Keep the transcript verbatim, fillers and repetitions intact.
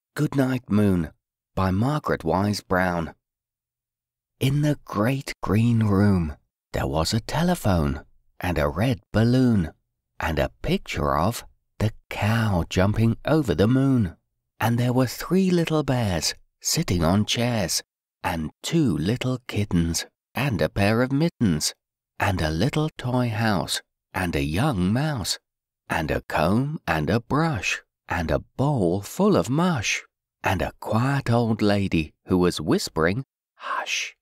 Goodnight Moon by Margaret Wise Brown. In the great green room there was a telephone and a red balloon and a picture of the cow jumping over the moon. And there were three little bears sitting on chairs, and two little kittens, and a pair of mittens, and a little toy house, and a young mouse, and a comb and a brush, and a bowl full of mush, and a quiet old lady who was whispering, "Hush!"